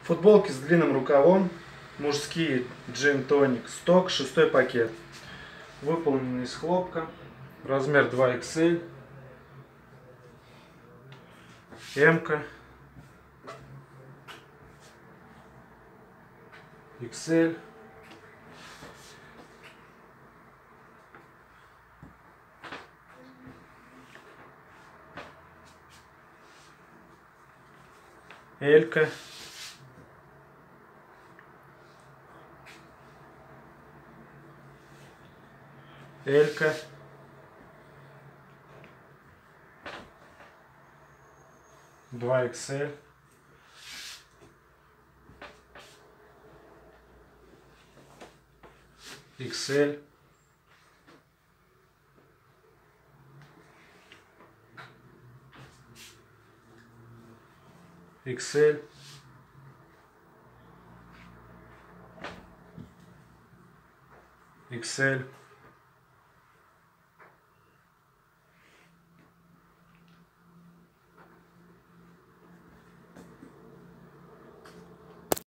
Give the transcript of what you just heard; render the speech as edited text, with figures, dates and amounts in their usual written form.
Футболки с длинным рукавом, мужские Gin Tonic Stock, 6 пакет. Выполнены из хлопка, размер 2XL, М-ка, XL, Элька, Элька, два XL, XL, XL, XL.